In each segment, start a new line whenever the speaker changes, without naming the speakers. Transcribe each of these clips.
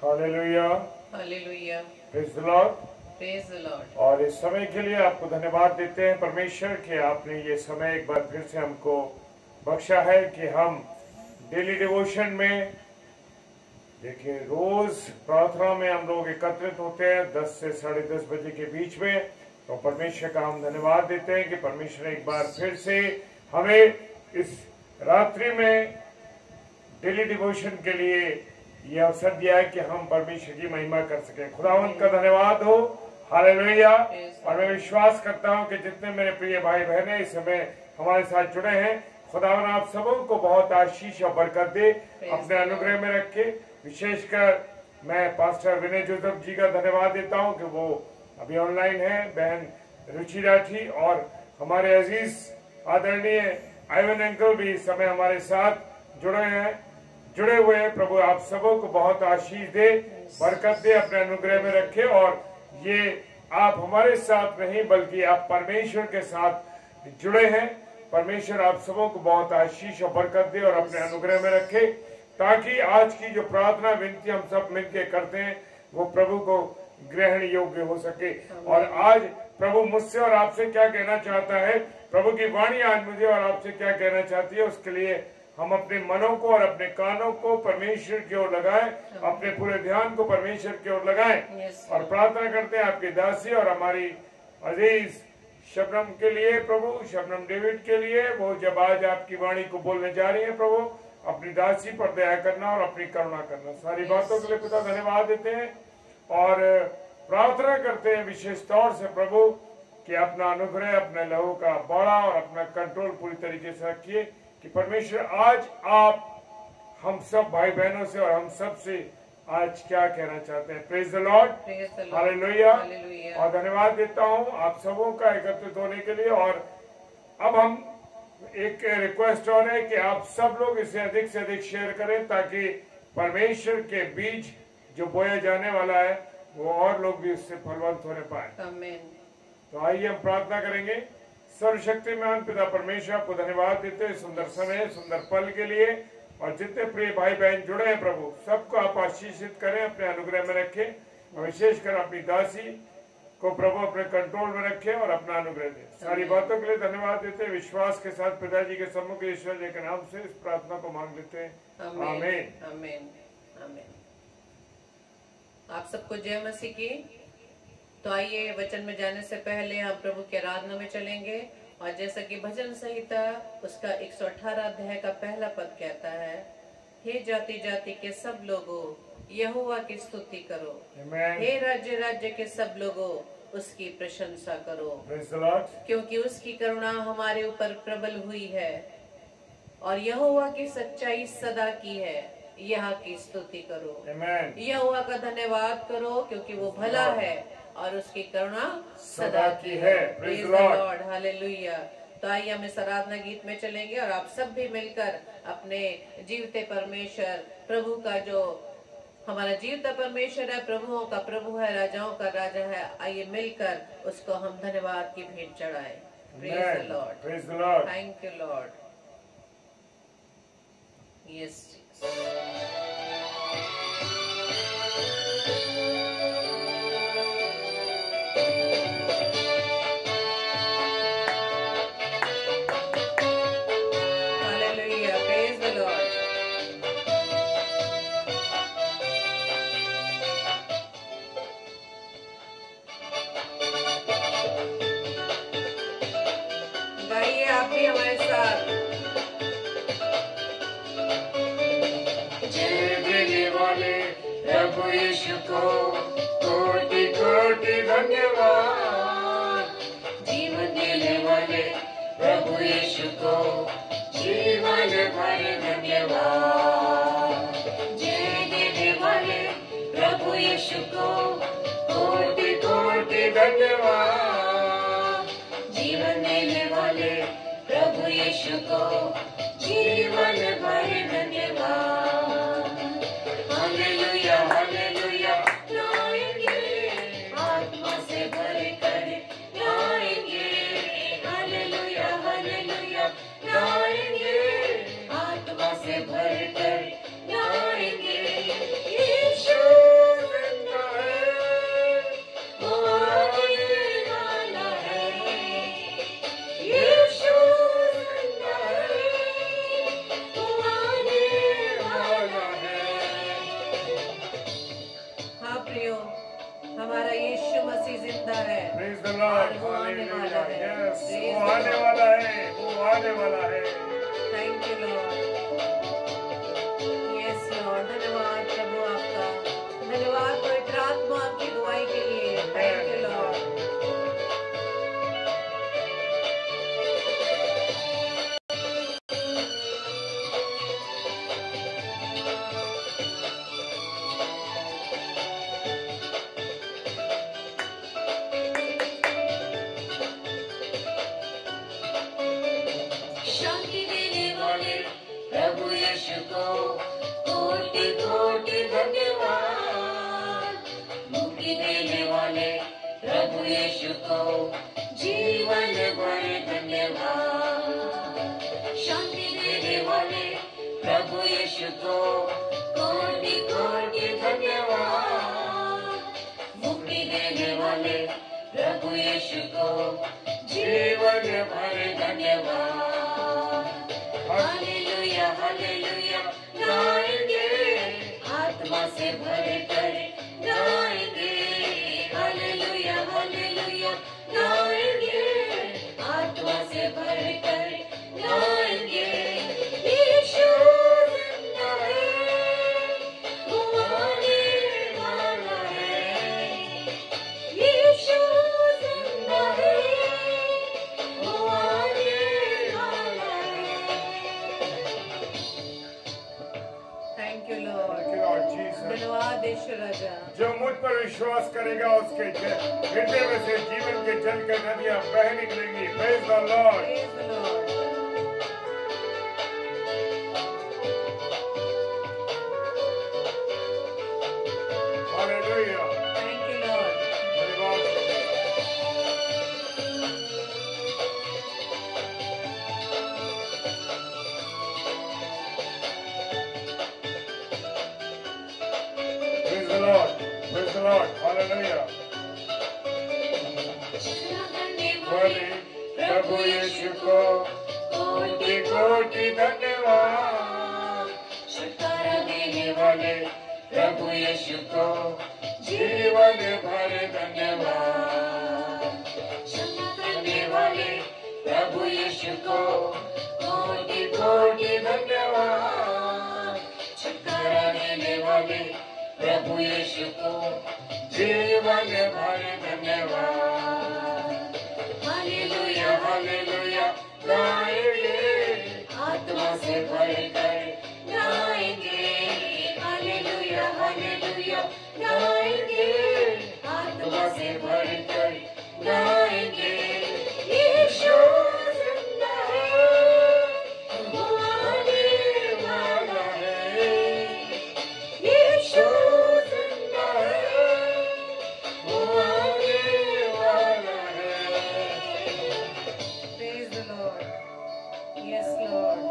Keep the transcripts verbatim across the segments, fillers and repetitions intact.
Hallelujah,
hallelujah,
praise the Lord.
Praise the Lord.
और इस समय के लिए आपको धन्यवाद देते हैं परमेश्वर कि आपने ये समय एक बार फिर से हमको बख्शा है कि हम डेली डिवोशन में, देखिए रोज प्रार्थना में हम लोग एकत्रित होते हैं दस से साढ़े दस बजे के बीच में। तो परमेश्वर का हम धन्यवाद देते हैं कि परमेश्वर ने एक बार फिर से हमें इस रात्रि में डेली डिवोशन के लिए ये अवसर दिया है कि हम परमेश्वर की महिमा कर सके। खुदावंत का धन्यवाद हो। हालेलुया। और मैं विश्वास करता हूँ कि जितने मेरे प्रिय भाई बहन इस समय हमारे साथ जुड़े हैं, खुदावन आप सबों को बहुत आशीष और बरकत दे, अपने अनुग्रह में रखे। विशेषकर मैं पास्टर विनय जोसेफ जी का धन्यवाद देता हूँ कि वो अभी ऑनलाइन है, बहन रुचि राठी और हमारे अजीज आदरणीय आइवन अंकल भी इस समय हमारे साथ जुड़े हैं जुड़े हुए हैं। प्रभु आप सबों को बहुत आशीष दे, बरकत दे, अपने अनुग्रह में रखे। और ये आप हमारे साथ नहीं बल्कि आप परमेश्वर के साथ जुड़े हैं। परमेश्वर आप सबों को बहुत आशीष और बरकत दे और अपने अनुग्रह में रखे, ताकि आज की जो प्रार्थना विनती हम सब मिलकर करते हैं वो प्रभु को ग्रहण योग्य हो सके। और आज प्रभु मुझसे और आपसे क्या कहना चाहता है, प्रभु की वाणी आज मुझे और आपसे क्या कहना चाहती है, उसके लिए हम अपने मनों को और अपने कानों को परमेश्वर की ओर लगाएं, अपने पूरे ध्यान को परमेश्वर की ओर लगाएं और प्रार्थना करते हैं आपकी दासी और हमारी अजीज शबनम के लिए, प्रभु शबनम डेविड के लिए। वो जब आज आपकी वाणी को बोलने जा रही है, प्रभु अपनी दासी पर दया करना और अपनी करुणा करना। सारी बातों के लिए पिता धन्यवाद देते हैं और प्रार्थना करते हैं विशेष तौर से प्रभु कि अपना अनुग्रह, अपने लहू का बड़ा और अपना कंट्रोल पूरी तरीके से रखिए कि परमेश्वर आज आप हम सब भाई बहनों से और हम सब से आज क्या कहना चाहते हैं। Praise the Lord, hallelujah. और धन्यवाद देता हूँ आप सबों का एकत्रित होने के लिए। और अब हम एक रिक्वेस्ट और है कि आप सब लोग इसे अधिक से अधिक शेयर करें, ताकि परमेश्वर के बीज जो बोया जाने वाला है वो और लोग भी उससे फलवंत होने पाए।
आमीन।
तो आइए हम प्रार्थना करेंगे। सर्वशक्तिमान पिता परमेश्वर आपको धन्यवाद देते हैं सुंदर समय, सुंदर पल के लिए। और जितने प्रिय भाई बहन जुड़े हैं प्रभु सबको आप आशीषित करें, अपने अनुग्रह में रखें और विशेषकर अपनी दासी को प्रभु अपने कंट्रोल में रखें और अपना अनुग्रह दें। सारी बातों के लिए धन्यवाद देते हैं। विश्वास के साथ पिताजी के सम्मुख ईश्वर जी के नाम से इस प्रार्थना को मांग लेते हैं। आमीन,
आमीन, आमीन। आप सबको जय मसीह की। तो आइए वचन में जाने से पहले हम प्रभु के आराधना में चलेंगे। और जैसा कि भजन संहिता उसका एक सौ अठारह अध्याय का पहला पद कहता है, हे जाति जाति के सब लोगों यहोवा की स्तुति करो, हे राज्य राज्य के सब लोगों उसकी प्रशंसा करो, क्योंकि उसकी करुणा हमारे ऊपर प्रबल हुई है और यहोवा की सच्चाई सदा की है। यहाँ की स्तुति करो, यहोवा का धन्यवाद करो, क्योंकि वो भला है और उसकी करुणा सदा की है। Praise the Lord, hallelujah. तो आइए हम इस आराधना गीत में चलेंगे और आप सब भी मिलकर अपने जीवते परमेश्वर प्रभु का, जो हमारा जीवता परमेश्वर है, प्रभुओं का प्रभु है, राजाओं का राजा है, आइए मिलकर उसको हम धन्यवाद की भेंट चढ़ाएं। Praise the Lord,
praise the Lord,
thank you Lord. Yes
कोटि कोटि धन्यवाद।
जीवन देने वाले प्रभु यीशु को जीवन भर धन्यवाद। जय देने वाले प्रभु यीशु को कोटि कोटि धन्यवाद। जीवन देने वाले प्रभु यीशु को जीवन भर धन्यवाद। हालेलुया, हालेलुया गाएंगे, आत्मा से भर कर गाएंगे। हालेलुया, हालेलुया गाएंगे, आत्मा से भर कर गाएंगे। यीशु
the Lord.
वो आने वाला है।
Yes,
Praise
वो
the
आने
Lord.
वाला है, वो आने वाला है।
Thank you Lord. Yes Lord, धन्यवाद प्रभु आपका, धन्यवाद पवित्र आत्मा आपकी दुआई के लिए। Thank you Lord.
शांति देने वाले प्रभु यीशु को कोटि कोटि धन्यवाद। मुक्ति देने वाले प्रभु यीशु को जीवन भर धन्यवाद। शांति देने वाले प्रभु यीशु को कोटि कोटि धन्यवाद। मुक्ति देने वाले प्रभु यीशु को जीवन भर धन्यवाद। हालेलुया हालेलुया गाएंगे, आत्मा से भर कर गाएंगे। हालेलुया हालेलुया गाएंगे, आत्मा से भर कर गाएंगे। यीशु जिंदा है, वो आने वाला है। यीशु जिंदा है, वो आने वाला है।
Thank you Lord.
Thank you, Lord Jesus.
धन्यवाद यीशु राजा।
जो मुझ पर विश्वास करेगा उसके ज- हृदय में से जीवन के जल की नदियां बह निकलेंगी। Praise the Lord.
Praise the Lord.
Hallelujah.
Thank you Lord.
धन्यवाद प्रभु। Praise the Lord. Praise the Lord. Hallelujah. वाले प्रभु यीशु को कोटि कोटि धन्यवाद।
छुटकारा देने
वाले प्रभु यीशु को जीवन भर धन्यवाद।
क्षमा
करने वाले प्रभु यीशु को कोटि कोटि धन्यवाद। छुटकारा देने वाले प्रभु यीशु को जीवन भर धन्यवाद। हालेलुया हालेलुया गाएंगे, आत्मा से भर कर गाएंगे। हालेलुया हालेलुया गाएंगे, आत्मा से भर कर गाएंगे। यीशु जिंदा है, वो आने वाला है। यीशु जिंदा है, वो आने वाला है।
Praise the Lord. Yes Lord.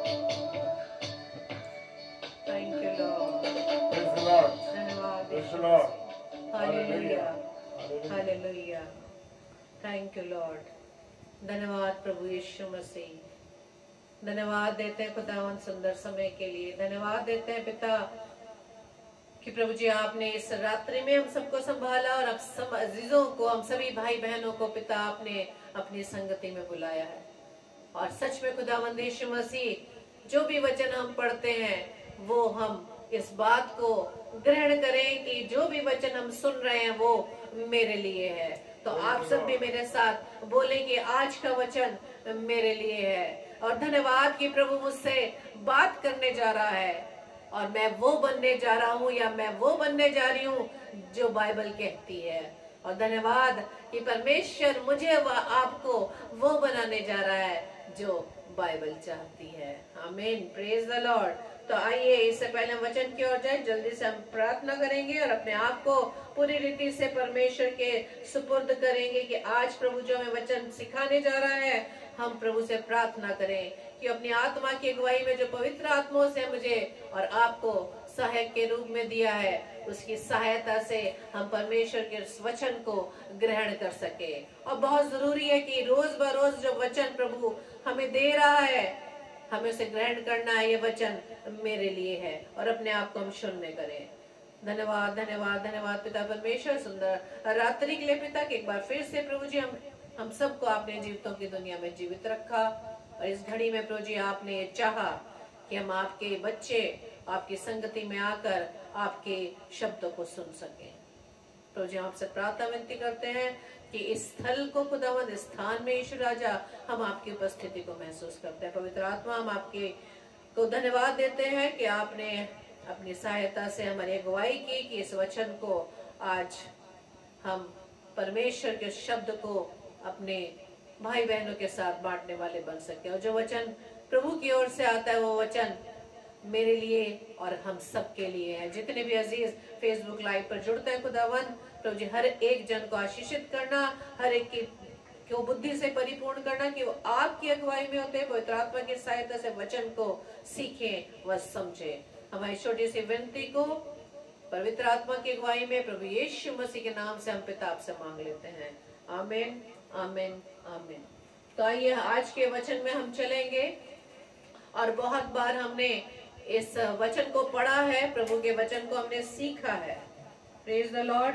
Thank you Lord.
Praise the Lord.
धन्यवाद
Praise
Yeshu
the Lord.
Masih. Hallelujah hallelujah. Thank you Lord. धन्यवाद प्रभु यीशु मसीह। धन्यवाद देते हैं खुदावन सुंदर समय के लिए। धन्यवाद देते हैं पिता कि प्रभु जी आपने इस रात्रि में हम सबको संभाला और अब सब अजीजों को, हम सभी भाई बहनों को पिता आपने अपनी संगति में बुलाया है। और सच में खुदावंद यीशु मसीह जो भी वचन हम पढ़ते हैं वो हम इस बात को ग्रहण करें कि जो भी वचन हम सुन रहे हैं वो मेरे लिए है। तो आप सब भी मेरे साथ बोले कि आज का वचन मेरे लिए है। और धन्यवाद कि प्रभु मुझसे बात करने जा रहा है और मैं वो बनने जा रहा हूँ या मैं वो बनने जा रही हूँ जो बाइबल कहती है। और धन्यवाद कि परमेश्वर मुझे व आपको वो बनाने जा रहा है जो बाइबल चाहती है। आमीन। Praise the Lord. तो आइए इससे पहले हम वचन की ओर जाए, जल्दी से हम प्रार्थना करेंगे और अपने आप को पूरी रीति से परमेश्वर के सुपुर्द करेंगे कि आज प्रभु जो हमें वचन सिखाने जा रहा है हम प्रभु से प्रार्थना करें कि अपनी आत्मा की अगुवाई में जो पवित्र आत्माओं से मुझे और आपको सहायक के रूप में दिया है उसकी सहायता से हम परमेश्वर के उस वचन को ग्रहण कर सके। और बहुत जरूरी है कि रोज ब रोज जो वचन प्रभु हमें दे रहा है हमें उसे ग्रहण करना है। ये वचन मेरे लिए है और अपने आप को हम शून्य करें। धन्यवाद धन्यवाद धन्यवाद पिता परमेश्वर, सुंदर रात्रि के लिए पिता कि एक बार फिर से प्रभु जी हम हम सबको आपने जीवितों की दुनिया में जीवित रखा। और इस घड़ी में प्रभु जी आपने ये चाहा कि हम आपके बच्चे आपकी संगति में आकर आपके शब्दों को सुन सकें। प्रभु जी आपसे प्रार्थना विनती करते हैं कि इस स्थल को खुदावंद, इस स्थान में यीशु राजा हम आपकी उपस्थिति को महसूस करते हैं। पवित्र आत्मा, हम आपके को धन्यवाद देते हैं कि आपने अपनी सहायता से हमारी अगुवाई की कि इस वचन को आज हम परमेश्वर के शब्द को अपने भाई बहनों के साथ बांटने वाले बन सके। और जो वचन प्रभु की ओर से आता है वो वचन मेरे लिए और हम सब के लिए है। जितने भी अजीज फेसबुक लाइव पर जुड़ते हैं खुदावन, प्रभु जी हर एक जन को आशीषित करना, हर एक की को बुद्धि से परिपूर्ण करना कि वो आपकी अगुवाई में होते हैं, पवित्र आत्मा की सहायता से वचन को सीखें व समझे। हमारी छोटी सी विनती को पवित्र आत्मा की अगुवाई में प्रभु यीशु मसीह के नाम से हम पिता आपसे मांग लेते हैं। आमीन आमीन आमीन। तो आइए आज के वचन में हम चलेंगे। और बहुत बार हमने इस वचन को पढ़ा है, प्रभु के वचन को हमने सीखा है। Praise the Lord.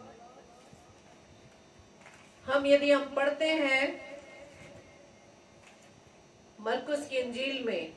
हम यदि हम पढ़ते हैं मरकुस की इंजील में,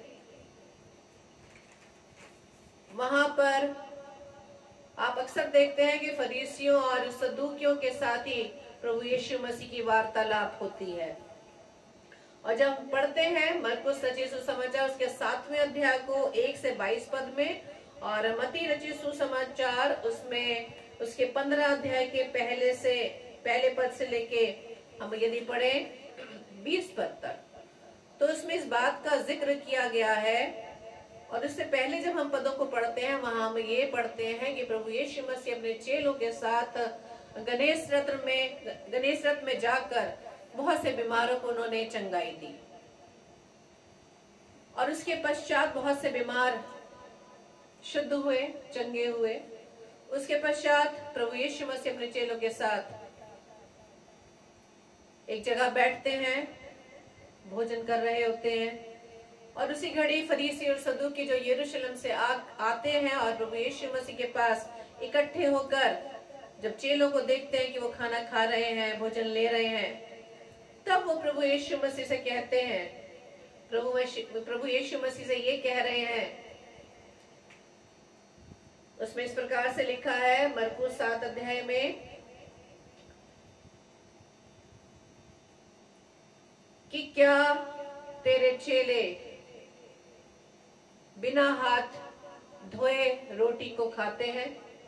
वहां पर आप अक्सर देखते हैं कि फरीसियों और सदूकियों के साथ ही प्रभु यीशु मसीह की वार्तालाप होती है। और जब हम पढ़ते हैं मरकुस रचित सुसमाचार उसके सातवें अध्याय को एक से बाईस पद में, और मत्ती रचित सुसमाचार उसमें उसके पंद्रह अध्याय के पहले से पहले पद से लेके हम यदि पढ़े बीस पद तक, तो उसमें इस बात का जिक्र किया गया है। और उससे पहले जब हम पदों को पढ़ते हैं वहां हम ये पढ़ते हैं कि प्रभु यीशु मसीह अपने चेलों के साथ गणेश रथ में गणेश रथ में जाकर बहुत से बीमारों को उन्होंने चंगाई दी। और उसके पश्चात बहुत से बीमार शुद्ध हुए, चंगे हुए। उसके पश्चात प्रभु यीशु मसीह अपने चेलों के साथ एक जगह बैठते हैं, भोजन कर रहे होते हैं। और उसी घड़ी फरीसी और सदूकी जो यरूशलेम से आ, आते हैं और प्रभु यीशु मसीह के पास इकट्ठे होकर जब चेलों को देखते हैं कि वो खाना खा रहे हैं, भोजन ले रहे हैं, तब वो प्रभु यीशु मसीह से कहते हैं, प्रभु प्रभु यीशु मसीह से ये कह रहे हैं। उसमें इस प्रकार से लिखा है मरकुस सात अध्याय में कि क्या तेरे चेले बिना हाथ धोए रोटी को खाते हैं?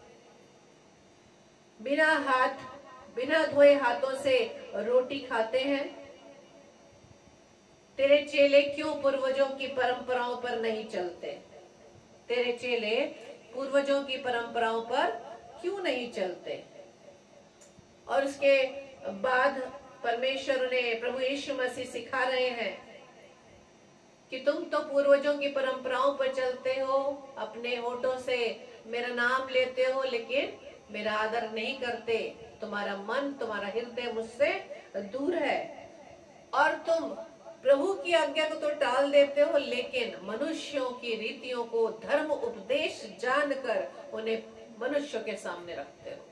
बिना हाथ बिना धोए हाथों से रोटी खाते हैं? तेरे चेले क्यों पूर्वजों की परंपराओं पर नहीं चलते? तेरे चेले पूर्वजों की परंपराओं पर क्यों नहीं चलते? और उसके बाद परमेश्वर ने प्रभु यीशु मसीह सिखा रहे हैं कि तुम तो पूर्वजों की परंपराओं पर चलते हो, अपने होठों से मेरा नाम लेते हो, लेकिन मेरा आदर नहीं करते। तुम्हारा मन, तुम्हारा हृदय मुझसे दूर है। और तुम प्रभु की आज्ञा को तो टाल देते हो, लेकिन मनुष्यों की रीतियों को धर्म उपदेश जानकर उन्हें मनुष्यों के सामने रखते हो।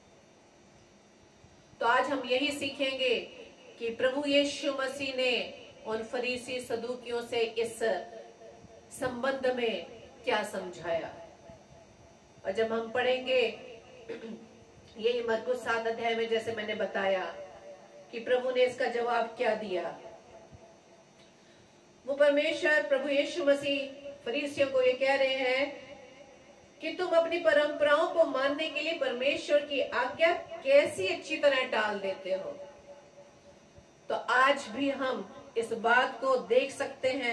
तो आज हम यही सीखेंगे कि प्रभु यीशु मसीह ने उन फरीसी सदूकियों से इस संबंध में क्या समझाया। और जब हम पढ़ेंगे यही मरकुस सात अध्याय में, जैसे मैंने बताया कि प्रभु ने इसका जवाब क्या दिया। वो परमेश्वर प्रभु यीशु मसीह फरीसियों को ये कह रहे हैं कि तुम अपनी परंपराओं को मानने के लिए परमेश्वर की आज्ञा कैसी अच्छी तरह टाल देते हो। तो आज भी हम इस बात को देख सकते हैं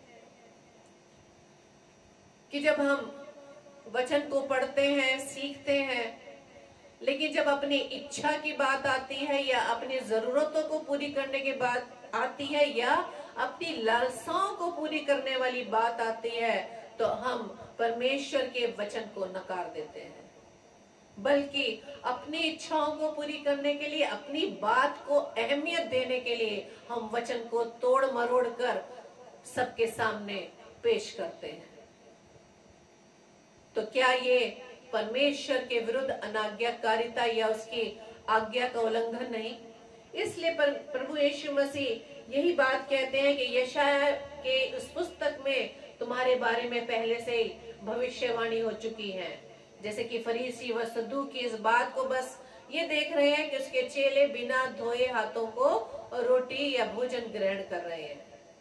कि जब हम वचन को पढ़ते हैं, सीखते हैं, लेकिन जब अपनी इच्छा की बात आती है या अपनी जरूरतों को पूरी करने की बात आती है या अपनी लालसाओं को पूरी करने वाली बात आती है, तो हम परमेश्वर के वचन को नकार देते हैं। बल्कि अपनी इच्छाओं को पूरी करने के लिए, अपनी बात को अहमियत देने के लिए हम वचन को तोड़ मरोड़ कर सबके सामने पेश करते हैं। तो क्या ये परमेश्वर के विरुद्ध अनाज्ञाकारिता या उसकी आज्ञा का उल्लंघन नहीं। इसलिए पर, प्रभु यीशु मसीह यही बात कहते हैं कि यशाया के उस पुस्तक में तुम्हारे बारे में पहले से ही भविष्यवाणी हो चुकी है। जैसे कि फरीसी व सद्दूकी इस बात को बस ये देख रहे हैं कि उसके चेले बिना धोए हाथों को रोटी या भोजन ग्रहण कर रहे हैं,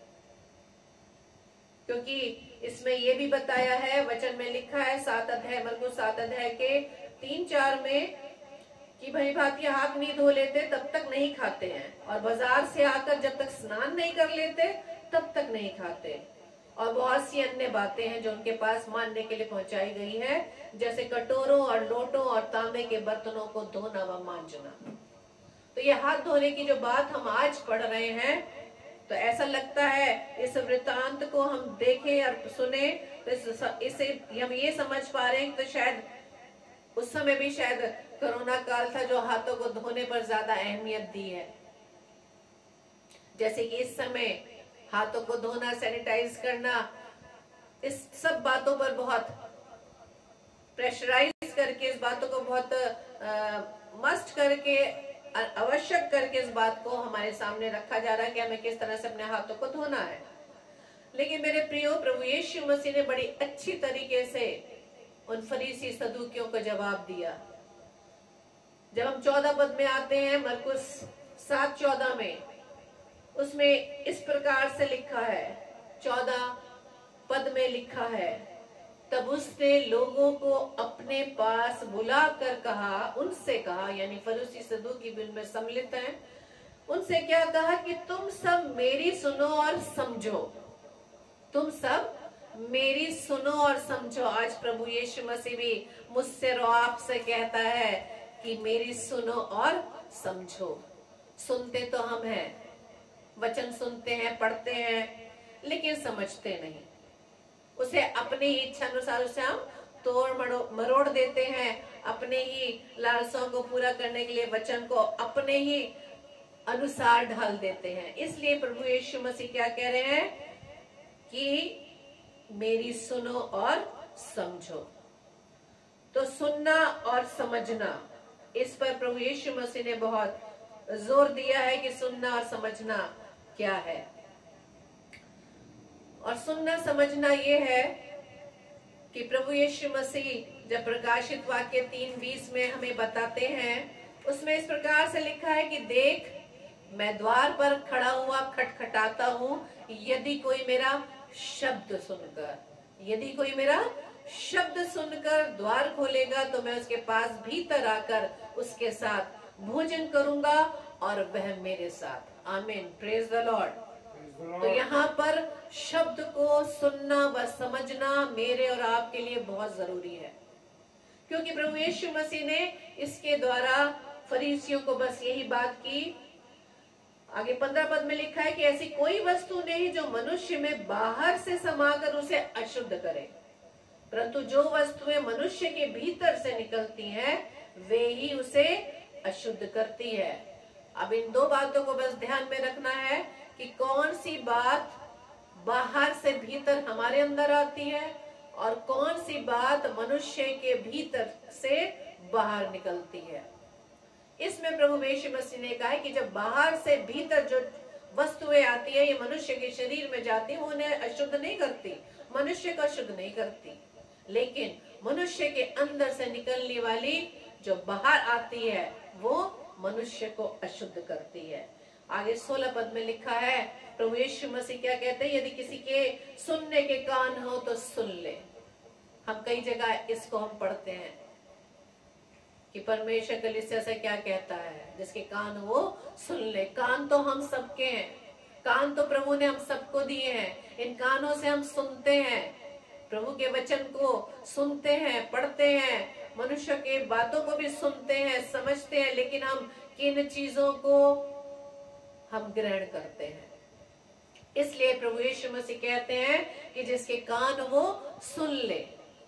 क्योंकि इसमें ये भी बताया है, वचन में लिखा है सात अध्याय मरकुस सात अध्याय के तीन चार में कि भाई भांति हाथ नहीं धो लेते तब तक नहीं खाते हैं, और बाजार से आकर जब तक स्नान नहीं कर लेते तब तक नहीं खाते। और बहुत सी अन्य बातें हैं जो उनके पास मानने के लिए पहुंचाई गई है, जैसे कटोरों और लोटों और तांबे के बर्तनों को धोना व मांजना। तो ये हाथ धोने की जो बात हम आज पढ़ रहे हैं, तो ऐसा लगता है इस वृत्तांत को हम देखें और सुने तो इस, इसे हम ये समझ पा रहे हैं तो शायद उस समय भी शायद कोरोना काल था जो हाथों को धोने पर ज्यादा अहमियत दी है। जैसे कि इस समय हाथों को धोना, सैनिटाइज करना, इस सब बातों पर बहुत प्रेशराइज करके, इस बातों को बहुत आ, मस्ट करके, आवश्यक करके इस बात को हमारे सामने रखा जा रहा है कि हमें किस तरह से अपने हाथों को धोना है। लेकिन मेरे प्रियो, प्रभु यीशु मसीह ने बड़ी अच्छी तरीके से उन फरीसी सदूकियों को जवाब दिया। जब हम चौदह पद में आते हैं, मरकुस सात चौदह में, उसमें इस प्रकार से लिखा है, चौदह पद में लिखा है, तब उसने लोगों को अपने पास बुलाकर कहा, उनसे कहा, यानी फरीसी सदूकी भी उनमें सम्मिलित हैं, उनसे क्या कहा कि तुम सब मेरी सुनो और समझो, तुम सब मेरी सुनो और समझो। आज प्रभु यीशु मसीह भी मुझसे और आपसे कहता है कि मेरी सुनो और समझो। सुनते तो हम हैं, वचन सुनते हैं, पढ़ते हैं, लेकिन समझते नहीं। उसे अपनी ही इच्छा अनुसार उसे हम तोड़ मरोड़ देते हैं, अपने ही लालसाओं को पूरा करने के लिए वचन को अपने ही अनुसार ढाल देते हैं। इसलिए प्रभु यीशु मसीह क्या कह रहे हैं कि मेरी सुनो और समझो। तो सुनना और समझना, इस पर प्रभु यीशु मसीह ने बहुत जोर दिया है कि सुनना और समझना क्या है। और सुनना समझना ये है कि प्रभु यीशु मसीह जब प्रकाशित वाक्य तीन बीस में हमें बताते हैं, उसमें इस प्रकार से लिखा है कि देख, मैं द्वार पर खड़ा हुआ खटखटाता हूँ, यदि कोई मेरा शब्द सुनकर यदि कोई मेरा शब्द सुनकर द्वार खोलेगा तो मैं उसके पास भीतर आकर उसके साथ भोजन करूंगा और वह मेरे साथ। आमीन, प्रेज द लॉर्ड। तो यहाँ पर शब्द को सुनना व समझना मेरे और आपके लिए बहुत जरूरी है, क्योंकि प्रभु यीशु मसीह ने इसके द्वारा फरीसियों को बस यही बात की। आगे पंद्रह पद में लिखा है कि ऐसी कोई वस्तु नहीं जो मनुष्य में बाहर से समाकर उसे अशुद्ध करे, परंतु जो वस्तुएं मनुष्य के भीतर से निकलती हैं वे ही उसे अशुद्ध करती है। अब इन दो बातों को बस ध्यान में रखना है कि कौन सी बात बाहर से भीतर हमारे अंदर आती है और कौन सी बात मनुष्य के भीतर से बाहर निकलती है। इसमें प्रभु यीशु मसीह ने कहा है कि जब बाहर से भीतर जो वस्तुएं आती है, ये मनुष्य के शरीर में जाती है, वो उन्हें अशुद्ध नहीं करती, मनुष्य को अशुद्ध नहीं करती, लेकिन मनुष्य के अंदर से निकलने वाली जो बाहर आती है वो मनुष्य को अशुद्ध करती है। आगे सोलह पद में लिखा है, प्रभु यीशु मसीह क्या कहते हैं, यदि किसी के सुनने के कान हो तो सुन ले। हम कई जगह इसको हम पढ़ते हैं कि परमेश्वर कलीसिया से क्या कहता है, जिसके कान हो सुन ले। कान तो हम सबके हैं, कान तो प्रभु ने हम सबको दिए हैं, इन कानों से हम सुनते हैं, प्रभु के वचन को सुनते हैं, पढ़ते हैं, मनुष्य के बातों को भी सुनते हैं, समझते हैं, लेकिन हम किन चीजों को हम ग्रहण करते हैं। इसलिए प्रभु यीशु मसीह कहते हैं कि जिसके कान वो सुन ले।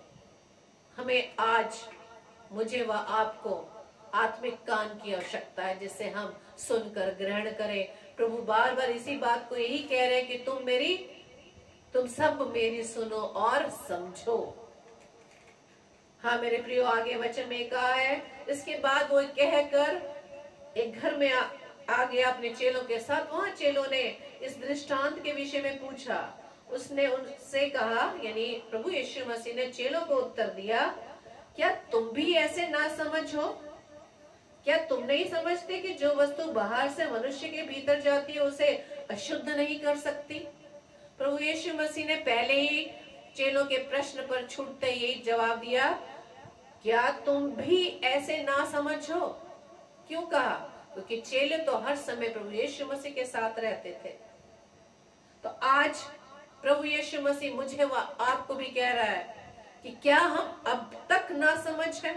हमें आज, मुझे व आपको आत्मिक कान की आवश्यकता है जिससे हम सुनकर ग्रहण करें। प्रभु बार बार इसी बात को यही कह रहे हैं कि तुम मेरी तुम सब मेरी सुनो और समझो। हाँ मेरे प्रियो, आगे वचन में कहा है, इसके बाद वो कहकर एक घर में आ, आ गया अपने चेलों के साथ। वहां चेलों ने इस दृष्टांत के विषय में पूछा। उसने उनसे कहा, यानी प्रभु यीशु मसीह ने चेलों को उत्तर दिया, क्या तुम भी ऐसे ना समझ हो? क्या तुम नहीं समझते कि जो वस्तु बाहर से मनुष्य के भीतर जाती है उसे अशुद्ध नहीं कर सकती? प्रभु यीशु मसीह ने पहले ही चेलों के प्रश्न पर छूटते ही जवाब दिया, क्या तुम भी ऐसे ना समझो? क्यों कहा? क्योंकि चेले तो हर समय प्रभु यीशु मसीह के साथ रहते थे। तो आज प्रभु यीशु मसीह मुझे व आपको भी कह रहा है कि क्या हम अब तक ना समझ है?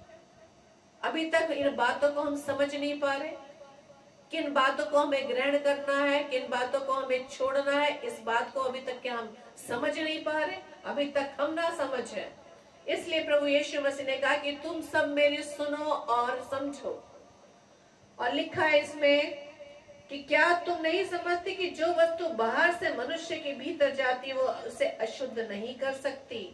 अभी तक इन बातों को हम समझ नहीं पा रहे? किन बातों को हमें ग्रहण करना है, किन बातों को हमें छोड़ना है, इस बात को अभी तक क्या हम समझ नहीं पा रहे? अभी तक हम ना समझ है। इसलिए प्रभु यीशु मसीह ने कहा कि तुम सब मेरी सुनो और समझो। और लिखा है इसमें कि क्या तुम नहीं समझते कि जो वस्तु बाहर से मनुष्य के भीतर जाती है वो उसे अशुद्ध नहीं कर सकती,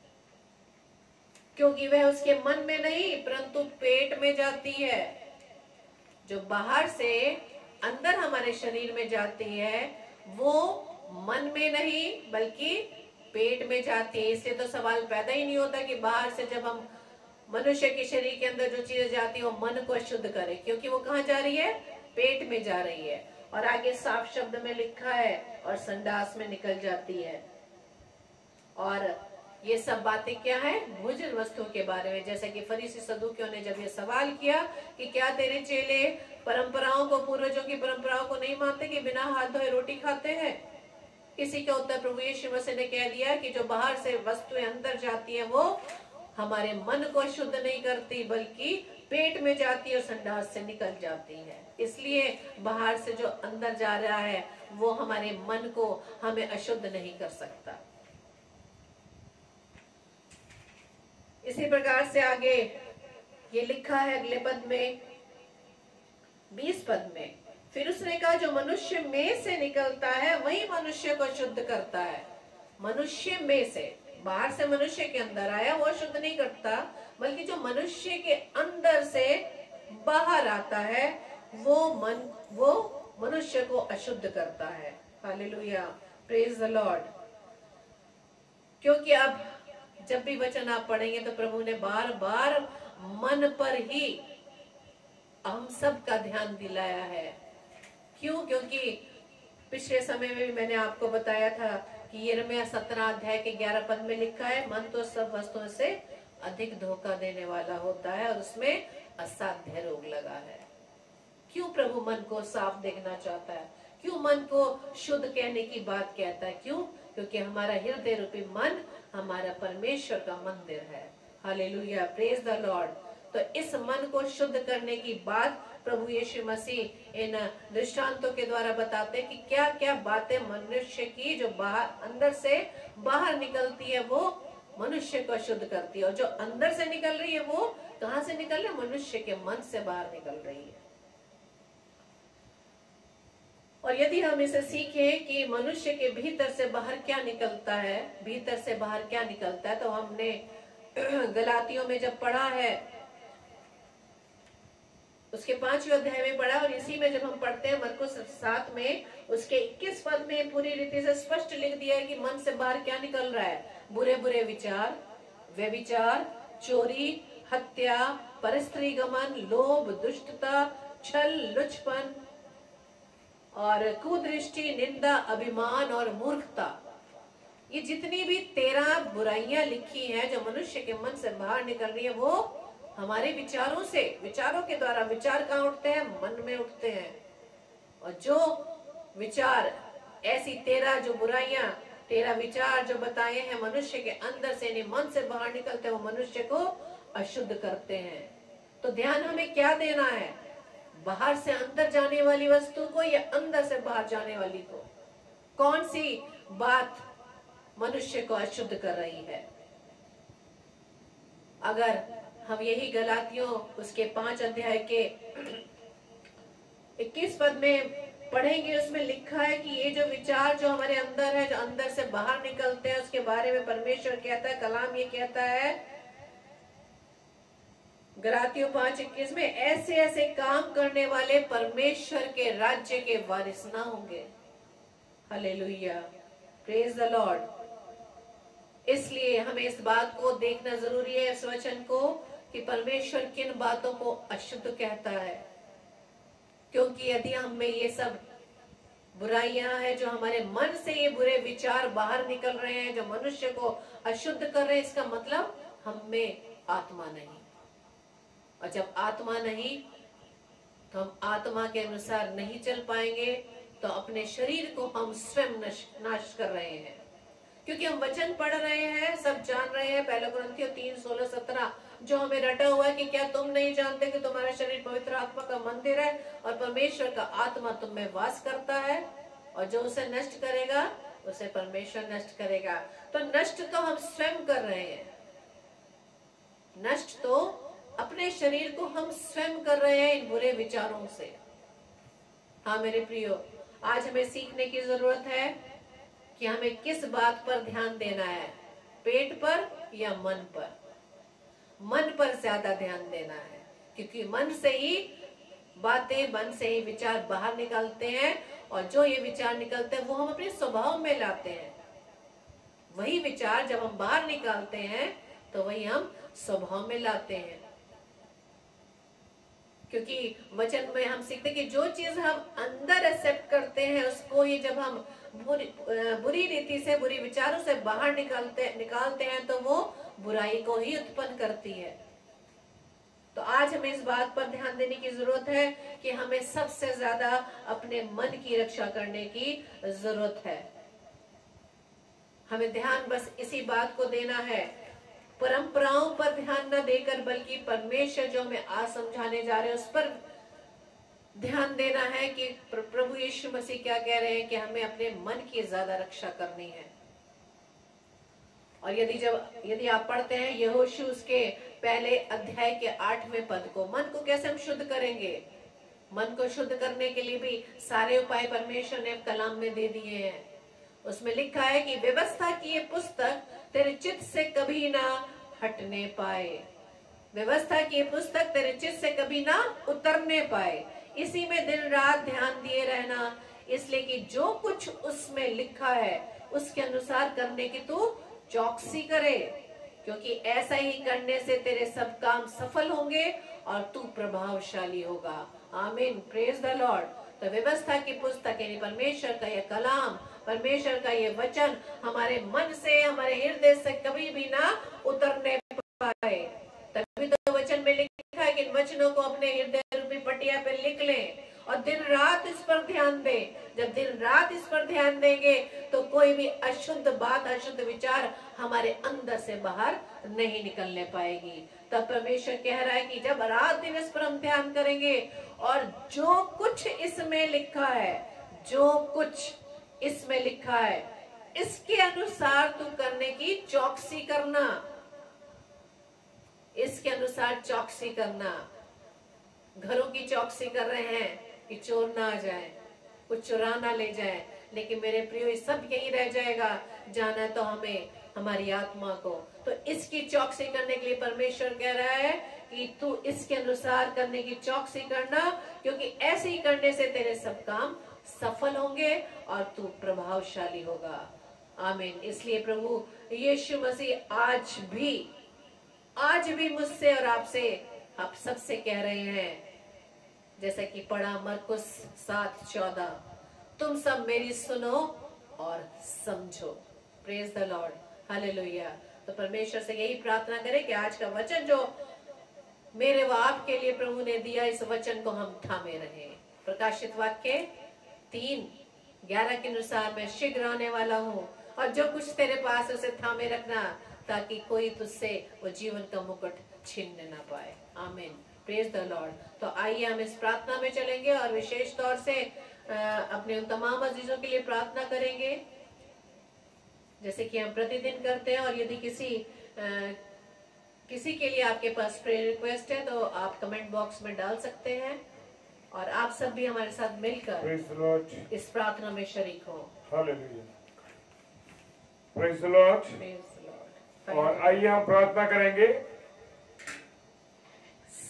क्योंकि वह उसके मन में नहीं परंतु पेट में जाती है। जो बाहर से अंदर हमारे शरीर में जाती है वो मन में नहीं बल्कि पेट में जाती है। इसलिए तो सवाल पैदा ही नहीं होता कि बाहर से जब हम मनुष्य के शरीर के अंदर जो चीजें जाती है वो मन को शुद्ध करे, क्योंकि वो कहाँ जा रही है? पेट में जा रही है। और आगे साफ शब्द में लिखा है, और संडास में निकल जाती है। और ये सब बातें क्या है? भोजन वस्तुओं के बारे में। जैसे कि फरीसी सदूकियों ने जब ये सवाल किया कि क्या तेरे चेले परंपराओं को, पूर्वजों की परंपराओं को नहीं मानते कि बिना हाथ धोए रोटी खाते हैं? इसी का उत्तर प्रभु यीशु मसीह ने कह दिया कि जो बाहर से वस्तुएं अंदर जाती है वो हमारे मन को शुद्ध नहीं करती बल्कि पेट में जाती है और संडास से निकल जाती है। इसलिए बाहर से जो अंदर जा रहा है वो हमारे मन को हमें अशुद्ध नहीं कर सकता। इसी प्रकार से आगे ये लिखा है अगले पद में, बीस पद में, फिर उसने कहा जो मनुष्य में से निकलता है वही मनुष्य को शुद्ध करता है। मनुष्य में से, बाहर से मनुष्य के अंदर आया वो शुद्ध नहीं करता, बल्कि जो मनुष्य के अंदर से बाहर आता है वो मन वो मनुष्य को अशुद्ध करता है। Hallelujah, praise the Lord. क्योंकि अब जब भी वचन आप पढ़ेंगे तो प्रभु ने बार बार मन पर ही हम सब का ध्यान दिलाया है। क्यों? क्योंकि पिछले समय में भी मैंने आपको बताया था कि यिर्मयाह सत्रह अध्याय के ग्यारह पद में लिखा है, मन तो सब वस्तुओं से अधिक धोखा देने वाला होता है और उसमें असाध्य रोग लगा है। क्यों प्रभु मन को साफ देखना चाहता है? क्यों मन को शुद्ध कहने की बात कहता है? क्यों? क्योंकि हमारा हृदय रूपी मन हमारा परमेश्वर का मंदिर है। Hallelujah, praise the Lord. तो इस मन को शुद्ध करने की बात प्रभु यीशु मसीह इन दृष्टांतों के द्वारा बताते हैं कि क्या क्या बातें मनुष्य की जो बाहर अंदर से बाहर निकलती है वो मनुष्य को शुद्ध करती है, और जो अंदर से निकल रही है वो कहां से निकल रही है? मनुष्य के मन से बाहर निकल रही है। और यदि हम इसे सीखें कि मनुष्य के भीतर से बाहर क्या निकलता है, भीतर से बाहर क्या निकलता है, तो हमने गलातियों में जब पढ़ा है उसके पांचवें अध्याय में पढ़ा, और इसी में जब हम पढ़ते हैं मरकुस सात में उसके इक्कीस पद में पूरी रीति से स्पष्ट लिख दिया है कि मन से बाहर क्या निकल रहा है। बुरे बुरे विचार, व्यभिचार, चोरी, हत्या, परस्त्री गमन, लोभ, दुष्टता, छल, लुचपन और कुदृष्टि, निंदा, अभिमान और मूर्खता। ये जितनी भी तेरह बुराइयां लिखी हैं जो मनुष्य के मन से बाहर निकल रही है वो हमारे विचारों से, विचारों के द्वारा। विचार कहाँ उठते हैं? मन में उठते हैं। और जो विचार, ऐसी तेरह जो बुराइयां, तेरह विचार जो बताए हैं मनुष्य के अंदर से, नहीं मन से बाहर निकलते हैं, वो मनुष्य को अशुद्ध करते हैं। तो ध्यान हमें क्या देना है? बाहर से अंदर जाने वाली वस्तु को या अंदर से बाहर जाने वाली को? कौन सी बात मनुष्य को अशुद्ध कर रही है? अगर हम यही गलातियों उसके पांच अध्याय के इक्कीस पद में पढ़ेंगे, उसमें लिखा है कि ये जो विचार जो हमारे अंदर है, जो अंदर से बाहर निकलते हैं, उसके बारे में परमेश्वर कहता है, कलाम ये कहता है गलातियों पांच इक्कीस में ऐसे ऐसे काम करने वाले परमेश्वर के राज्य के वारिस ना होंगे। Hallelujah, praise the Lord. इसलिए हमें इस बात को देखना जरूरी है, इस वचन को, कि परमेश्वर किन बातों को अशुद्ध कहता है। क्योंकि यदि हम में ये सब बुराइयां हैं, जो हमारे मन से ये बुरे विचार बाहर निकल रहे हैं, जो मनुष्य को अशुद्ध कर रहे हैं, इसका मतलब हम में आत्मा नहीं। और जब आत्मा नहीं, तो हम आत्मा के अनुसार नहीं चल पाएंगे, तो अपने शरीर को हम स्वयं नाश कर रहे हैं। क्योंकि हम वचन पढ़ रहे हैं, सब जान रहे हैं, पहले कुरिन्थियों तीन सोलह सत्रह जो हमें रटा हुआ है कि क्या तुम नहीं जानते कि तुम्हारा शरीर पवित्र आत्मा का मंदिर है और परमेश्वर का आत्मा तुम में वास करता है, और जो उसे नष्ट करेगा उसे परमेश्वर नष्ट करेगा। तो नष्ट तो हम स्वयं कर रहे हैं, नष्ट तो अपने शरीर को हम स्वयं कर रहे हैं इन बुरे विचारों से। हाँ मेरे प्रियो, आज हमें सीखने की जरूरत है कि हमें किस बात पर ध्यान देना है, पेट पर या मन पर। मन पर ज्यादा ध्यान देना है, क्योंकि मन से ही बातें, मन से ही विचार बाहर निकलते हैं, और जो ये विचार निकलते हैं वो हम अपने स्वभाव में लाते हैं। वही विचार जब हम बाहर निकालते हैं तो वही हम स्वभाव में लाते हैं। क्योंकि वचन में हम सीखते हैं कि जो चीज हम अंदर एक्सेप्ट करते हैं, उसको ही जब हम बुरी बुरी रीति से, बुरी विचारों से बाहर निकालते निकालते हैं तो वो बुराई को ही उत्पन्न करती है। तो आज हमें इस बात पर ध्यान देने की जरूरत है कि हमें सबसे ज्यादा अपने मन की रक्षा करने की जरूरत है। हमें ध्यान बस इसी बात को देना है, परंपराओं पर ध्यान न देकर, बल्कि परमेश्वर जो हमें आज समझाने जा रहे हैं उस पर ध्यान देना है कि प्रभु यीशु मसीह क्या कह रहे हैं कि हमें अपने मन की ज्यादा रक्षा करनी है। और यदि जब यदि आप पढ़ते हैं यहोशू उसके पहले अध्याय के आठवें पद को, मन को कैसे हम शुद्ध करेंगे, मन को शुद्ध करने के लिए भी सारे उपाय परमेश्वर ने कलाम में दे दिए हैं। उसमें लिखा है कि व्यवस्था की ये पुस्तक तेरे चित्त से कभी ना हटने पाए, व्यवस्था की ये पुस्तक तेरे चित्त से कभी ना उतरने पाए, इसी में दिन रात ध्यान दिए रहना, इसलिए कि जो कुछ उसमें लिखा है उसके अनुसार करने की तू चौकसी करे, क्योंकि ऐसा ही करने से तेरे सब काम सफल होंगे और तू प्रभावशाली होगा। आमीन, प्रेज द लॉर्ड। तो व्यवस्था की पुस्तक यानी परमेश्वर का यह कलाम, परमेश्वर का ये वचन हमारे मन से, हमारे हृदय से कभी भी ना उतरने पाए। तभी तो वचन में लिखा है कि इन वचनों को अपने हृदय रूपी पटिया पे लिख लें और दिन रात इस पर ध्यान दें। जब दिन रात इस पर ध्यान देंगे तो कोई भी अशुद्ध बात, अशुद्ध विचार हमारे अंदर से बाहर नहीं निकलने पाएगी। तब परमेश्वर कह रहा है कि जब रात दिन इस पर हम ध्यान करेंगे और जो कुछ इसमें लिखा है, जो कुछ इसमें लिखा है, इसके अनुसार तू करने की चौकसी करना, इसके अनुसार चौकसी करना। घरों की चौकसी कर रहे हैं कि चोर ना आ जाए, कुछ चुरा ना ले जाए, लेकिन मेरे प्रियो ये सब यही रह जाएगा, जाना तो हमें हमारी आत्मा को। तो इसकी चौकसी करने के लिए परमेश्वर कह रहा है कि तू इसके अनुसार करने की चौकसी करना, क्योंकि ऐसे ही करने से तेरे सब काम सफल होंगे और तू प्रभावशाली होगा। आमीन। इसलिए प्रभु यीशु मसीह आज भी आज भी मुझसे और आपसे, आप सबसे कह रहे हैं, जैसा कि पढ़ा मरकुस सात चौदह, तुम सब मेरी सुनो और समझो। Praise the Lord, hallelujah. तो परमेश्वर से यही प्रार्थना करें कि आज का वचन जो मेरे व आपके लिए प्रभु ने दिया, इस वचन को हम थामे रहें। प्रकाशित वाक्य तीन ग्यारह के अनुसार मैं शीघ्र आने वाला हूँ, और जो कुछ तेरे पास उसे थामे रखना, ताकि कोई तुझसे वो जीवन का मुकुट छीनने ना पाए। आमीन, प्रेज द लॉर्ड। तो आइए हम इस प्रार्थना में चलेंगे और विशेष तौर से अपने उन तमाम अजीजों के लिए प्रार्थना करेंगे, जैसे कि हम प्रतिदिन करते हैं। और यदि किसी आ, किसी के लिए आपके पास प्रेयर रिक्वेस्ट है तो आप कमेंट बॉक्स में डाल सकते हैं, और आप सब भी हमारे साथ मिलकर इस प्रार्थना में शरीक हो।
Hallelujah, praise the Lord. और आइए हम प्रार्थना करेंगे,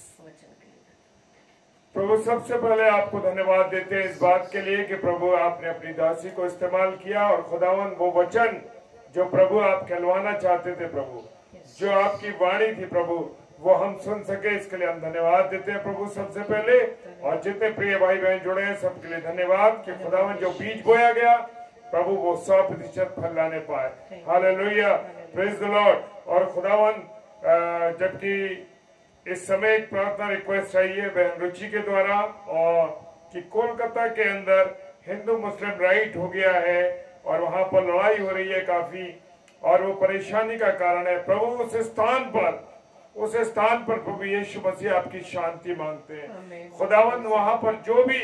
प्रभु सबसे पहले आपको धन्यवाद देते हैं इस बात के लिए कि प्रभु आपने अपनी दासी को इस्तेमाल किया और खुदावन वो वचन जो प्रभु आप कहलवाना चाहते थे प्रभु, जो आपकी वाणी थी प्रभु, वो हम सुन सके, इसके लिए हम धन्यवाद देते हैं प्रभु सबसे पहले। और जितने प्रिय भाई बहन जुड़े हैं सबके लिए धन्यवाद कि खुदावन जो बीज बोया गया प्रभु वो सौ प्रतिशत फल लाने पाए। Hallelujah, praise the Lord. और खुदावन जबकि इस समय एक प्रार्थना रिक्वेस्ट आई है बहन रुचि के द्वारा, और कि कोलकाता के अंदर हिंदू मुस्लिम राइट हो गया है और वहां पर लड़ाई हो रही है काफी, और वो परेशानी का कारण है प्रभु। उस स्थान पर उस स्थान पर प्रभु यीशु मसीह आपकी शांति मांगते हैं खुदावन। वहां पर जो भी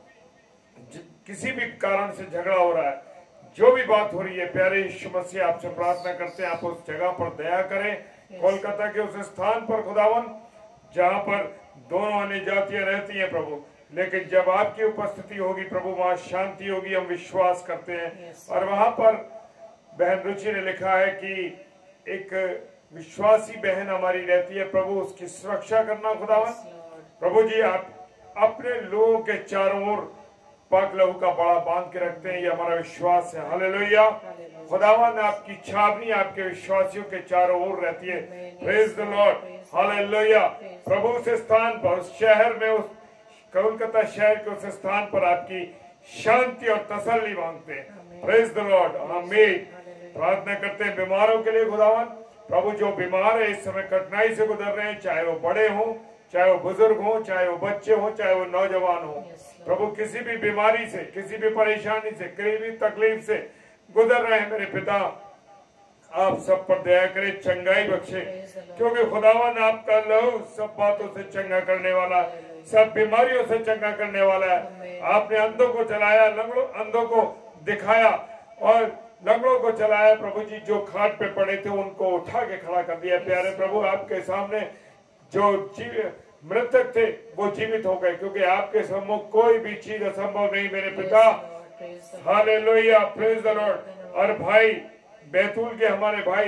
किसी भी कारण से झगड़ा हो रहा है, जो भी बात हो रही है, प्यारे यीशु मसीह आपसे प्रार्थना करते हैं आप उस जगह पर दया करें। कोलकाता के उस स्थान पर खुदावन जहाँ पर दोनों अन्य जातियां रहती हैं प्रभु, लेकिन जब आपकी उपस्थिति होगी प्रभु वहाँ शांति होगी, हम विश्वास करते हैं। और वहां पर बहन रुचि ने लिखा है कि एक विश्वासी बहन हमारी रहती है प्रभु, उसकी सुरक्षा करना खुदावन। प्रभु जी आप अपने लोगों के चारों ओर पाक लहू का बड़ा बांध के रखते हैं, ये हमारा विश्वास है। हालेलुया, खुदावन आपकी छावनी आपके विश्वासियों के चारों ओर रहती है। Praise the Lord, hallelujah. प्रभु उस स्थान पर, उस शहर में, उस कोलकाता शहर के उस स्थान पर आपकी शांति और तसल्ली मांगते हैं। प्रेज द लॉर्ड, आमीन। प्रार्थना करते हैं बीमारों के लिए खुदावन। प्रभु जो बीमार है इस समय कठिनाई से गुजर रहे हैं, चाहे वो बड़े हों, चाहे वो बुजुर्ग हों, चाहे वो बच्चे हों, चाहे वो नौजवान हों, प्रभु किसी भी बीमारी से, किसी भी परेशानी से, किसी भी तकलीफ से गुजर रहे हैं मेरे पिता, आप सब पर दया करें, चंगाई बख्शे, क्योंकि खुदावन आपका लहू सब बातों से चंगा करने वाला, सब बीमारियों से चंगा करने वाला है। आपने अंधों को चलाया, लंगड़ों अंधों को दिखाया और लंगड़ों को चलाया प्रभु जी। जो खाट पे पड़े थे उनको उठा के खड़ा कर दिया। प्यारे प्रभु आपके सामने जो मृतक थे वो जीवित हो गए, क्योंकि आपके सम्मुख कोई भी चीज असंभव नहीं मेरे पिता। Hallelujah, praise the Lord. और भाई बैतूल के हमारे भाई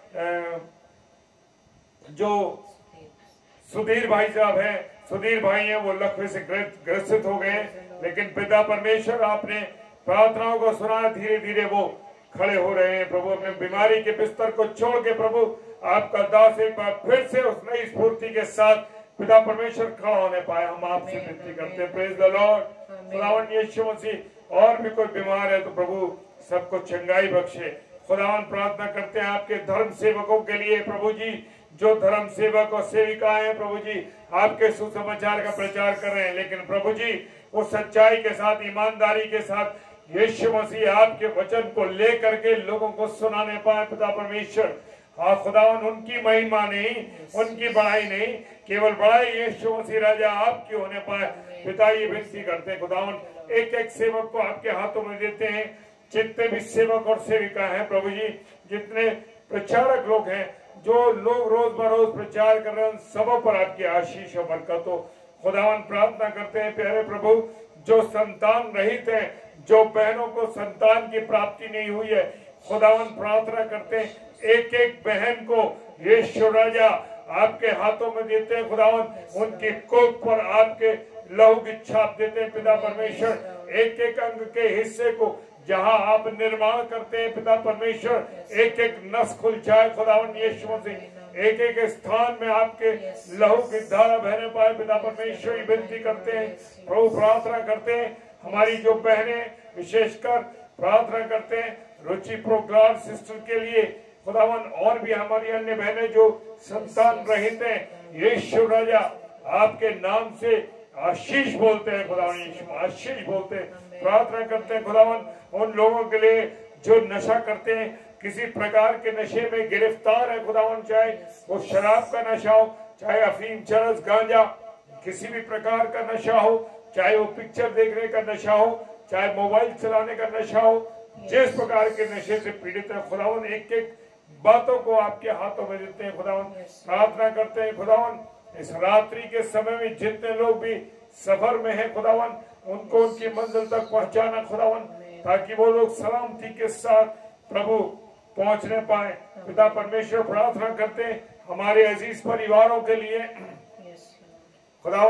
जो सुधीर भाई साहब हैं, सुधीर भाई हैं, वो लकवे से ग्रसित हो गए, लेकिन पिता परमेश्वर आपने प्रार्थनाओं को सुना, धीरे धीरे वो खड़े हो रहे हैं प्रभु। अपने बीमारी के बिस्तर को छोड़ के प्रभु आपका दास एक बार फिर से उस नई स्फूर्ति के साथ पिता परमेश्वर खड़ा होने पाए, हम आपसे विनती करते हैं। Praise the Lord. खुदावन यीशु मसीह और भी कोई बीमार है तो प्रभु सबको चंगाई बख्शे। खुदावन प्रार्थना करते हैं आपके धर्म सेवकों के लिए प्रभु जी, जो धर्म सेवक और सेविकाएं हैं प्रभु जी आपके सुसमाचार का प्रचार कर रहे हैं, लेकिन प्रभु जी वो सच्चाई के साथ, ईमानदारी के साथ यीशु मसीह आपके वचन को लेकर के लोगों को सुनाने पाए पिता परमेश्वर। हाँ खुदावन उनकी महिमा नहीं, उनकी बड़ाई नहीं, केवल बड़ाई यीशु मसीह राजा आपकी होने पाए पिता, ये विनती करते हैं खुदावन। एक एक सेवक को आपके हाथों में देते हैं, जितने भी सेवक और सेविका हैं प्रभु जी, जितने प्रचारक लोग हैं, जो लोग रोज बरोज प्रचार कर रहे हैं, उन सबों पर आपकी आशीष और बरकत हो। खुदावन प्रार्थना करते हैं प्यारे प्रभु, जो संतान रहित हैं, जो बहनों को संतान की प्राप्ति नहीं हुई है, खुदावन प्रार्थना करते हैं एक एक बहन को यीशु राजा आपके हाथों में देते हैं खुदावन, उनकी कोख पर आपके लहू की छाप देते हैं पिता परमेश्वर। एक एक अंग के हिस्से को जहां आप निर्माण करते हैं पिता परमेश्वर, एक एक नस खुल जाए खुदावन यीशु मसीह, एक एक स्थान में आपके लहू की धारा बहने पाए पिता परमेश्वर, ये विनती करते हैं प्रभु। प्रार्थना करते हैं हमारी जो बहनें विशेषकर प्रार्थना करते हैं रुचि प्रोग्राम सिस्टर के लिए खुदावन, और भी हमारी अन्य बहनें जो संतान रहित हैं, यीशु राजा आपके नाम से आशीष बोलते हैं खुदावन, यीशु आशीष बोलते हैं। प्रार्थना करते हैं खुदावन उन लोगों के लिए जो नशा करते हैं, किसी प्रकार के नशे में गिरफ्तार है खुदावन, चाहे वो शराब का नशा हो, चाहे अफीम, चरस, गांजा, किसी भी प्रकार का नशा हो, चाहे वो पिक्चर देखने का नशा हो, चाहे मोबाइल चलाने का नशा हो, जिस प्रकार के नशे से पीड़ित है खुदावन, एक एक बातों को आपके हाथों में देते हैं खुदावन। प्रार्थना करते हैं खुदावन इस रात्रि के समय में जितने लोग भी सफर में हैं खुदावन, उनको उनकी मंजिल तक पहुंचाना खुदावन, ताकि वो लोग सलामती के साथ प्रभु पहुंचने पाए पिता परमेश्वर। प्रार्थना करते हैं हमारे अजीज परिवारों के लिए खुदावन,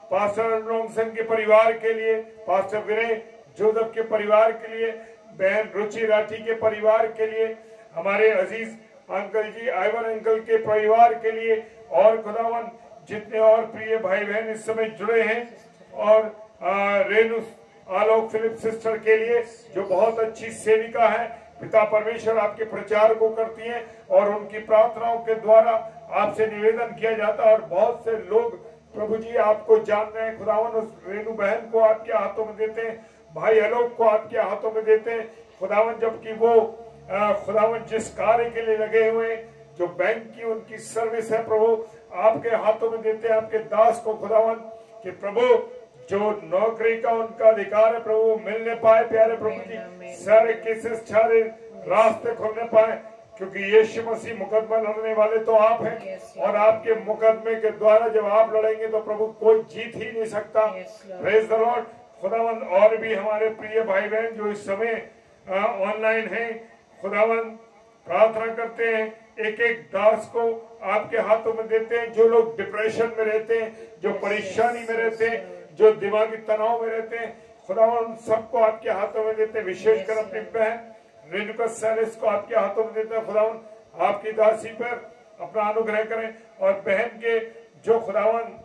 पास्टर लोंगसन के परिवार के लिए, पास्टर विनय जोधव के परिवार के लिए, बहन रुचि राठी के परिवार के लिए, हमारे अजीज अंकल जी आइवन अंकल के परिवार के लिए, और खुदावन जितने और प्रिय भाई बहन इस समय जुड़े हैं, और आ, रेणु आलोक फिलिप सिस्टर के लिए जो बहुत अच्छी सेविका है। पिता परमेश्वर आपके प्रचार को करती हैं और उनकी प्रार्थनाओं के द्वारा आपसे निवेदन किया जाता है, और बहुत से लोग प्रभु जी आपको जान रहे हैं। खुदावन उस रेणु बहन को आपके हाथों में देते हैं, भाई आलोक को आपके हाथों में देते हैं खुदावन, जबकि वो खुदावन जिस कार्य के लिए लगे हुए हैं, जो बैंक की उनकी सर्विस है प्रभु, आपके हाथों में देते हैं आपके दास को खुदावन, कि प्रभु जो नौकरी का उनका अधिकार है प्रभु मिलने पाए। प्यारे प्रभु जी सारे केसेस सारे रास्ते खुलने पाए, क्योंकि यीशु मसीह मुकदमा लड़ने वाले तो आप हैं, और आपके मुकदमे के द्वारा जब आप लड़ेंगे तो प्रभु कोई जीत ही नहीं सकता। Praise the Lord. खुदावन और भी हमारे प्रिय भाई बहन जो इस समय ऑनलाइन हैं, खुदावन प्रार्थना करते हैं, एक एक दास को आपके हाथों में देते हैं। जो लोग डिप्रेशन में रहते हैं, जो परेशानी में रहते हैं, जो दिमागी तनाव में रहते हैं, खुदावन उन सबको आपके हाथों में देते हैं। विशेषकर अपनी बहन रेणुका सैलिस को आपके हाथों में देते हैं। खुदावन आपकी दासी पर अपना अनुग्रह करें, और बहन के जो खुदावन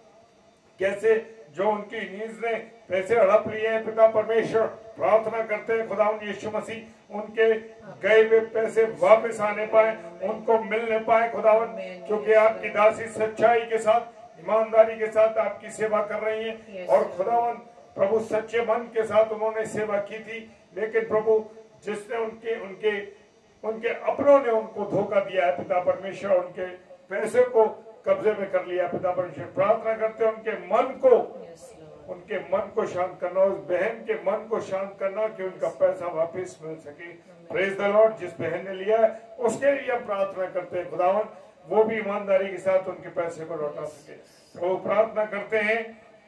कैसे जो उनकी नींद ने पैसे हड़प लिए हैं, पिता परमेश्वर प्रार्थना करते हैं खुदावन यीशु मसीह उनके गए हुए पैसे वापस आने पाए, उनको मिलने पाए खुदावन, क्योंकि आपकी दासी सच्चाई के साथ ईमानदारी के साथ आपकी सेवा कर रही है। और खुदावन प्रभु सच्चे मन के साथ उन्होंने सेवा की थी, लेकिन प्रभु जिसने उनके उनके उनके अपनों ने उनको धोखा दिया है, पिता परमेश्वर उनके पैसे को कब्जे में कर लिया। पिता परमेश्वर प्रार्थना करते हैं उनके मन को उनके मन को शांत करना, उस बहन के मन को शांत करना कि उनका पैसा वापस मिल सके। Praise the Lord. जिस बहन ने लिया है उसके लिए हम प्रार्थना करते हैं खुदावन वो भी ईमानदारी के साथ उनके पैसे को लौटा सके। तो वो प्रार्थना करते हैं,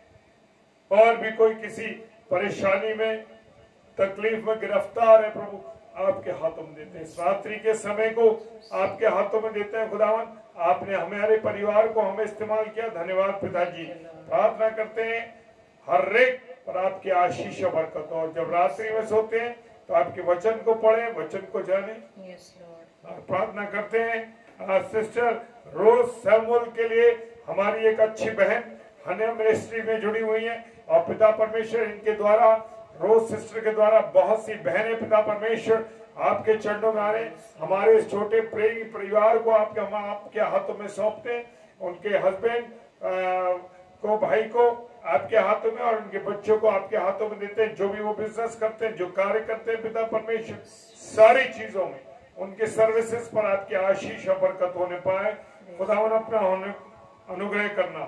और भी कोई किसी परेशानी में तकलीफ में गिरफ्तार है प्रभु आपके हाथों में देते हैं। इस रात्रि के समय को आपके हाथों में देते हैं खुदावन, आपने हमारे परिवार को हमें इस्तेमाल किया, धन्यवाद पिताजी। प्रार्थना करते हैं हर एक पर आपकी आशीष और बरकत हो। जब रात्रि में सोते हैं तो आपके वचन को पढ़े, वचन को जाने। प्रार्थना करते हैं सिस्टर रोज सैमुअल के लिए, हमारी एक अच्छी बहन हनिया मिनिस्ट्री में जुड़ी हुई है, और पिता परमेश्वर इनके द्वारा रोज सिस्टर के द्वारा बहुत सी बहनें पिता परमेश्वर आपके चरणों में आ रहे। हमारे इस छोटे प्रेमी परिवार को आपके हम आपके हाथों में सौंपते हैं, उनके हस्बैंड को, भाई को आपके हाथों में, और उनके बच्चों को आपके हाथों में देते हैं। जो भी वो बिजनेस करते हैं, जो कार्य करते हैं पिता परमेश्वर, सारी चीजों में उनके सर्विसेज पर आपकी आशीष और बरकत होने पाए। खुदावन अपना होने अनुग्रह करना।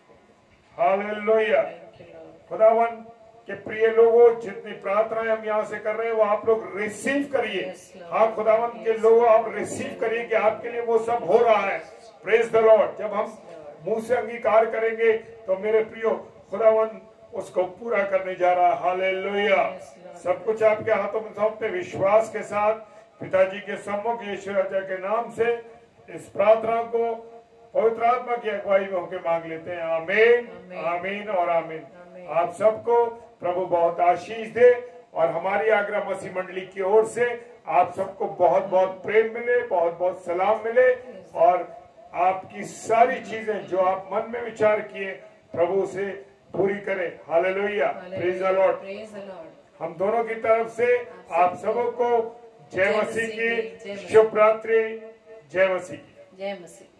हालेलुया। खुदावन के प्रिय लोगों, जितनी प्रार्थनाएं हम यहाँ से कर रहे हैं वो आप लोग रिसीव करिए। हाँ खुदावन के लोगों आप रिसीव करिए कि आपके लिए वो सब हो रहा है। Praise the Lord. जब हम मुंह से अंगीकार करेंगे तो मेरे प्रियो खुदावन उसको पूरा करने जा रहा है। हालेलुया। सब कुछ आपके हाथों में सौंपते विश्वास के साथ पिताजी के सम्मुख यीशु राजा के नाम से इस प्रार्थना को पवित्र आत्मा की अगुवाई में होकर मांग लेते हैं। आमीन, आमीन और आमीन। आप सबको प्रभु बहुत आशीष दे, और हमारी आगरा मसीह मंडली की ओर से आप सबको बहुत बहुत प्रेम मिले, बहुत बहुत सलाम मिले, और आपकी सारी चीजें जो आप मन में विचार किए प्रभु से पूरी करें। हालेलुया। Praise the Lord. हम दोनों की तरफ से आप सबको जय मसीह की शुभ रात्रि। जय मसीह की।
जय मसीह।